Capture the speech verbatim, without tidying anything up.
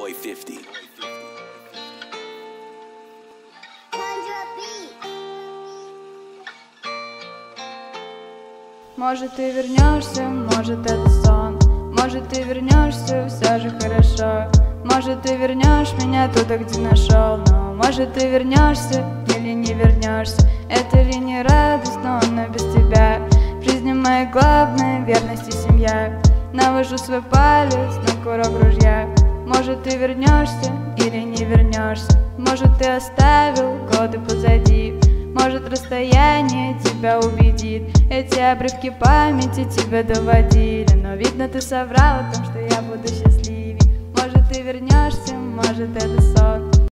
Boy fifty. Может, ты вернешься, может, это сон. Может, ты вернешься, все же хорошо. Может, ты вернешь меня туда, где нашел. Но может, ты вернешься или не вернешься. Это ли не радостно, но без тебя. В жизни моей главная верность и семья. Навожу свой палец на курок ружья. Может, ты вернешься или не вернешься. Может, ты оставил годы позади. Может, расстояние тебя убедит. Эти обрывки памяти тебя доводили. Но видно, ты соврал о том, что я буду счастливей. Может, ты вернешься, может, это сон.